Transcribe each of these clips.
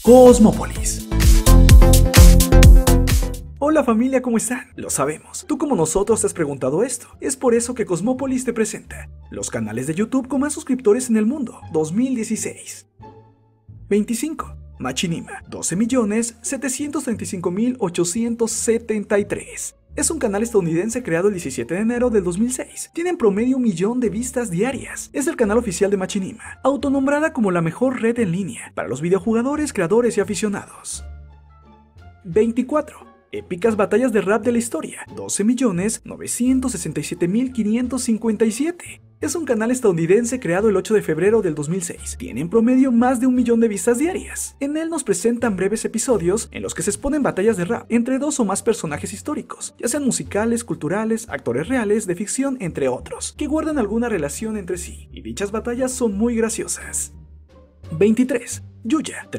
Cosmópolis. Hola familia, ¿cómo están? Lo sabemos, tú como nosotros te has preguntado esto. Es por eso que Cosmópolis te presenta los canales de YouTube con más suscriptores en el mundo, 2016. 25. Machinima, 12.735.873. Es un canal estadounidense creado el 17 de enero del 2006. Tiene en promedio 1 millón de vistas diarias. Es el canal oficial de Machinima, autonombrada como la mejor red en línea para los videojugadores, creadores y aficionados. 24. Épicas batallas de rap de la historia, 12.967.557. Es un canal estadounidense creado el 8 de febrero del 2006. Tiene en promedio más de 1 millón de vistas diarias. En él nos presentan breves episodios en los que se exponen batallas de rap entre 2 o más personajes históricos, ya sean musicales, culturales, actores reales, de ficción, entre otros, que guardan alguna relación entre sí, y dichas batallas son muy graciosas. 23. Yuya,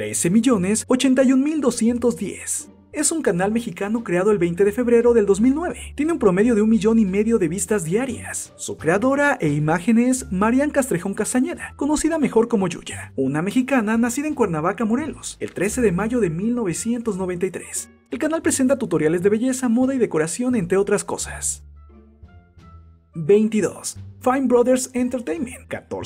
13.081.210. Es un canal mexicano creado el 20 de febrero del 2009. Tiene un promedio de 1,5 millones de vistas diarias. Su creadora e imagen es Marian Castrejón Castañeda, conocida mejor como Yuya, una mexicana nacida en Cuernavaca, Morelos, el 13 de mayo de 1993. El canal presenta tutoriales de belleza, moda y decoración, entre otras cosas. 22. Fine Brothers Entertainment,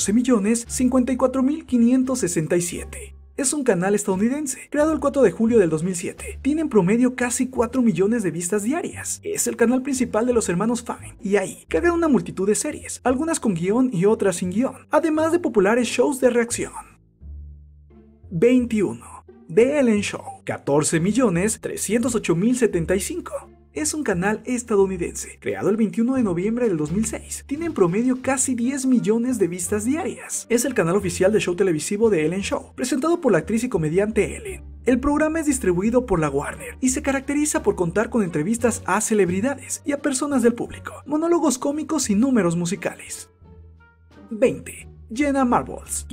14.054.567. Es un canal estadounidense, creado el 4 de julio del 2007. Tiene en promedio casi 4 millones de vistas diarias. Es el canal principal de los hermanos Fine, y ahí cargan una multitud de series, algunas con guión y otras sin guión, además de populares shows de reacción. 21. The Ellen Show, 14.308.075. Es un canal estadounidense, creado el 21 de noviembre del 2006. Tiene en promedio casi 10 millones de vistas diarias. Es el canal oficial del show televisivo The Ellen Show, presentado por la actriz y comediante Ellen. El programa es distribuido por la Warner y se caracteriza por contar con entrevistas a celebridades y a personas del público, monólogos cómicos y números musicales. 20. Jenna Marbles,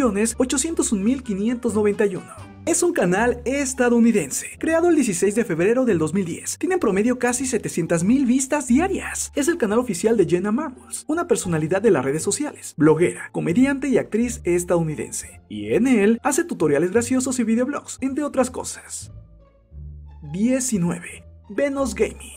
15.801.591. Es un canal estadounidense, creado el 16 de febrero del 2010. Tiene en promedio casi 700.000 vistas diarias. Es el canal oficial de Jenna Marbles, una personalidad de las redes sociales, bloguera, comediante y actriz estadounidense. Y en él hace tutoriales graciosos y videoblogs, entre otras cosas. 19. Venus Gaming,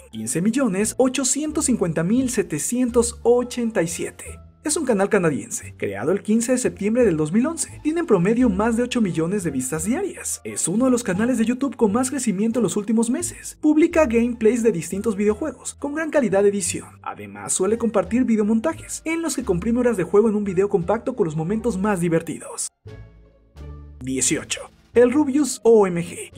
15.850.787. Es un canal canadiense, creado el 15 de septiembre del 2011. Tiene en promedio más de 8 millones de vistas diarias. Es uno de los canales de YouTube con más crecimiento en los últimos meses. Publica gameplays de distintos videojuegos, con gran calidad de edición. Además, suele compartir videomontajes, en los que comprime horas de juego en un video compacto con los momentos más divertidos. 18. El Rubius OMG,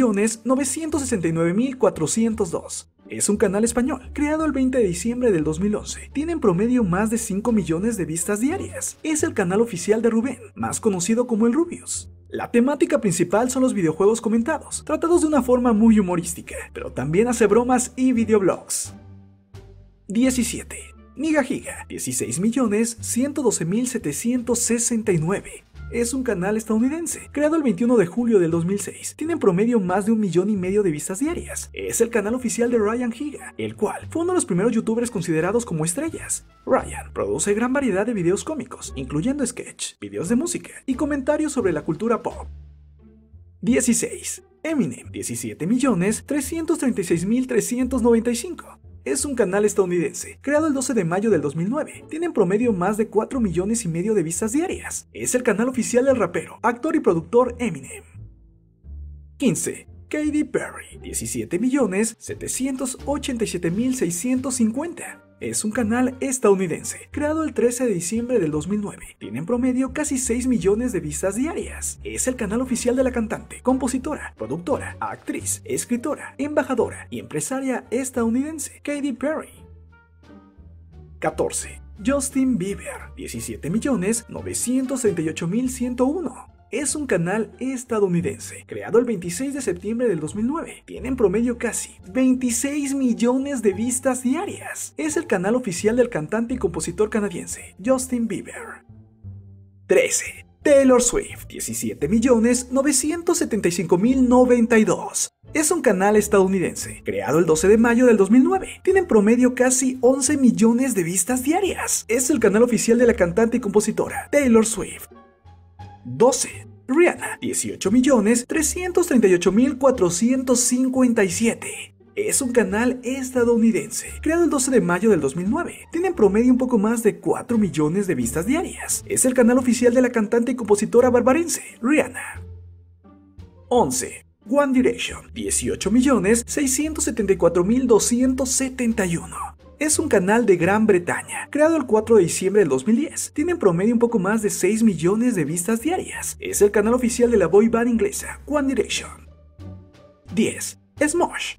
15.969.402. Es un canal español, creado el 20 de diciembre del 2011. Tiene en promedio más de 5 millones de vistas diarias. Es el canal oficial de Rubén, más conocido como el Rubius. La temática principal son los videojuegos comentados, tratados de una forma muy humorística, pero también hace bromas y videoblogs. 17. Nigajiga, 16.112.769. Es un canal estadounidense, creado el 21 de julio del 2006. Tiene en promedio más de 1,5 millones de vistas diarias. Es el canal oficial de Ryan Higa, el cual fue uno de los primeros youtubers considerados como estrellas. Ryan produce gran variedad de videos cómicos, incluyendo sketch, videos de música y comentarios sobre la cultura pop. 16. Eminem, 17.336.395. Es un canal estadounidense, creado el 12 de mayo del 2009. Tiene en promedio más de 4 millones y medio de vistas diarias. Es el canal oficial del rapero, actor y productor Eminem. 15. Katy Perry, 17.787.650. Es un canal estadounidense, creado el 13 de diciembre del 2009. Tiene en promedio casi 6 millones de vistas diarias. Es el canal oficial de la cantante, compositora, productora, actriz, escritora, embajadora y empresaria estadounidense, Katy Perry. 14. Justin Bieber, 17.938.101. Es un canal estadounidense, creado el 26 de septiembre del 2009. Tiene en promedio casi 26 millones de vistas diarias. Es el canal oficial del cantante y compositor canadiense, Justin Bieber. 13. Taylor Swift, 17.975.092. Es un canal estadounidense, creado el 12 de mayo del 2009. Tiene en promedio casi 11 millones de vistas diarias. Es el canal oficial de la cantante y compositora Taylor Swift. 12. Rihanna, 18.338.457. Es un canal estadounidense, creado el 12 de mayo del 2009. Tiene en promedio un poco más de 4 millones de vistas diarias. Es el canal oficial de la cantante y compositora barbarense, Rihanna. 11. One Direction, 18.674.271. Es un canal de Gran Bretaña, creado el 4 de diciembre del 2010. Tiene en promedio un poco más de 6 millones de vistas diarias. Es el canal oficial de la boy band inglesa, One Direction. 10. Smosh,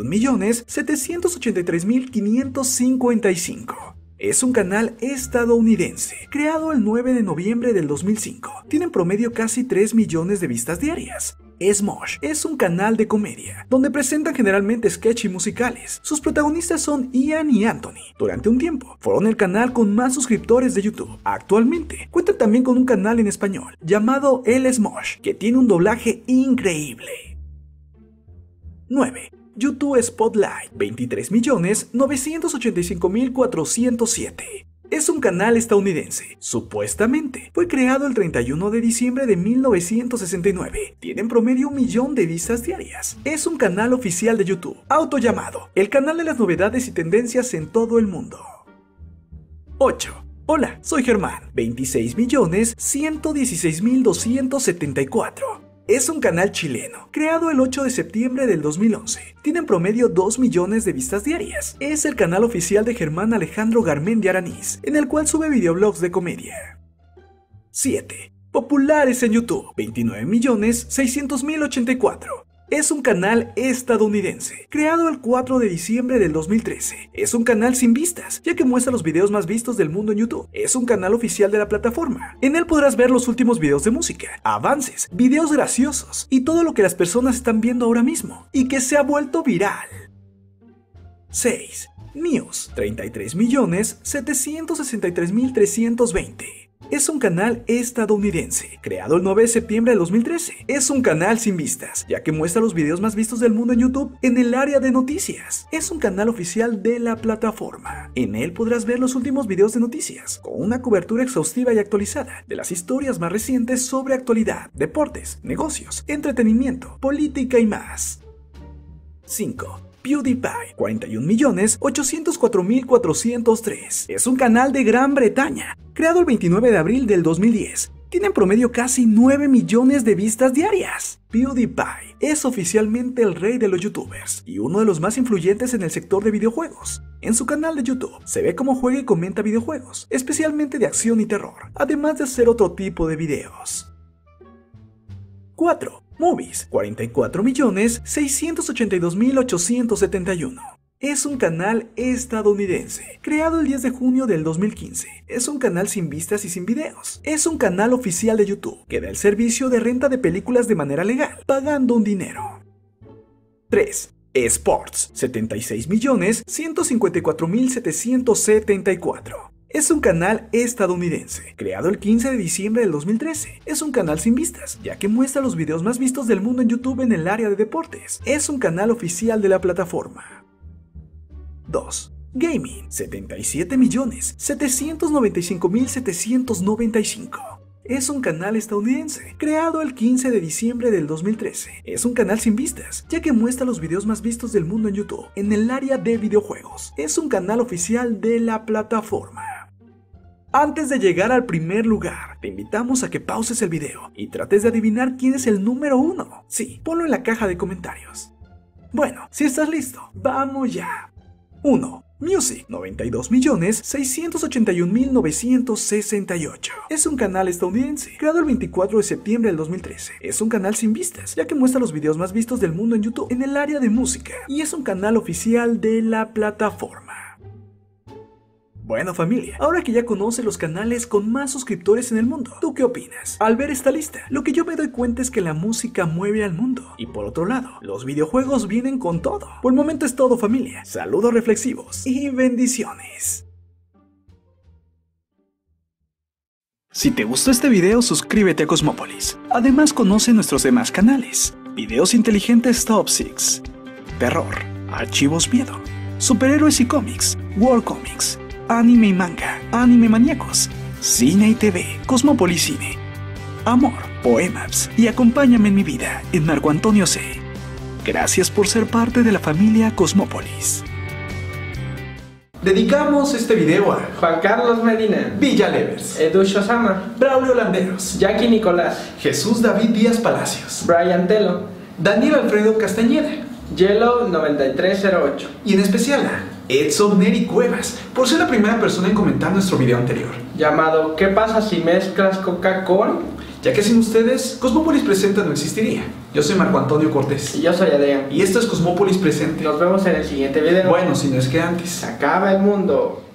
21.783.555. Es un canal estadounidense, creado el 9 de noviembre del 2005. Tiene en promedio casi 3 millones de vistas diarias. Smosh es un canal de comedia, donde presentan generalmente sketches musicales. Sus protagonistas son Ian y Anthony. Durante un tiempo, fueron el canal con más suscriptores de YouTube. Actualmente, cuentan también con un canal en español, llamado El Smosh, que tiene un doblaje increíble. 9. YouTube Spotlight, 23.985.407. Es un canal estadounidense. Supuestamente, fue creado el 31 de diciembre de 1969. Tiene en promedio 1 millón de vistas diarias. Es un canal oficial de YouTube, autollamado el canal de las novedades y tendencias en todo el mundo. 8. Hola, soy Germán, 26.116.274. Es un canal chileno, creado el 8 de septiembre del 2011. Tiene en promedio 2 millones de vistas diarias. Es el canal oficial de Germán Alejandro Garmendia Aranís, en el cual sube videoblogs de comedia. 7. Populares en YouTube, 29.600.084. Es un canal estadounidense, creado el 4 de diciembre del 2013. Es un canal sin vistas, ya que muestra los videos más vistos del mundo en YouTube. Es un canal oficial de la plataforma. En él podrás ver los últimos videos de música, avances, videos graciosos y todo lo que las personas están viendo ahora mismo y que se ha vuelto viral. 6. News, 33.763.320. Es un canal estadounidense, creado el 9 de septiembre del 2013. Es un canal sin vistas, ya que muestra los videos más vistos del mundo en YouTube en el área de noticias. Es un canal oficial de la plataforma. En él podrás ver los últimos videos de noticias, con una cobertura exhaustiva y actualizada de las historias más recientes sobre actualidad, deportes, negocios, entretenimiento, política y más. 5. PewDiePie, 41.804.403. Es un canal de Gran Bretaña, creado el 29 de abril del 2010. Tiene en promedio casi 9 millones de vistas diarias. PewDiePie es oficialmente el rey de los youtubers y uno de los más influyentes en el sector de videojuegos. En su canal de YouTube se ve cómo juega y comenta videojuegos, especialmente de acción y terror, además de hacer otro tipo de videos. 4. Movies, 44.682.871. Es un canal estadounidense, creado el 10 de junio del 2015. Es un canal sin vistas y sin videos. Es un canal oficial de YouTube que da el servicio de renta de películas de manera legal, pagando un dinero. 3. Sports, 76.154.774. Es un canal estadounidense, creado el 15 de diciembre del 2013. Es un canal sin vistas, ya que muestra los videos más vistos del mundo en YouTube en el área de deportes. Es un canal oficial de la plataforma. 2. Gaming, 77.795.795. Es un canal estadounidense, creado el 15 de diciembre del 2013. Es un canal sin vistas, ya que muestra los videos más vistos del mundo en YouTube en el área de videojuegos. Es un canal oficial de la plataforma. Antes de llegar al primer lugar, te invitamos a que pauses el video y trates de adivinar quién es el número 1. Sí, ponlo en la caja de comentarios. Bueno, si estás listo, vamos ya. 1. Music, 92.681.968. Es un canal estadounidense, creado el 24 de septiembre del 2013. Es un canal sin vistas, ya que muestra los videos más vistos del mundo en YouTube en el área de música, y es un canal oficial de la plataforma. Bueno familia, ahora que ya conoces los canales con más suscriptores en el mundo, ¿tú qué opinas? Al ver esta lista, lo que yo me doy cuenta es que la música mueve al mundo. Y por otro lado, los videojuegos vienen con todo. Por el momento es todo familia. Saludos reflexivos y bendiciones. Si te gustó este video, suscríbete a Cosmópolis. Además conoce nuestros demás canales. Videos inteligentes Top 6, Terror, Archivos Miedo, Superhéroes y Cómics, World Comics, Anime y Manga, Anime Maníacos, Cine y TV, Cosmópolis Cine, Amor, Poemaps y acompáñame en mi vida en Marco Antonio C. Gracias por ser parte de la familia Cosmópolis. Dedicamos este video a Juan Carlos Medina, Villa Levers, Edu Shosama, Braulio Landeros, Jackie Nicolás, Jesús David Díaz Palacios, Brian Telo, Daniel Alfredo Castañeda, Yellow 9308 y en especial a Edson Neri Cuevas, por ser la primera persona en comentar nuestro video anterior. llamado ¿Qué pasa si mezclas coca con? Ya que sin ustedes, Cosmópolis Presenta no existiría. Yo soy Marco Antonio Cortés. Y yo soy Adrián. Y esto es Cosmópolis Presente. Nos vemos en el siguiente video. Bueno, si no es que antes. Se acaba el mundo.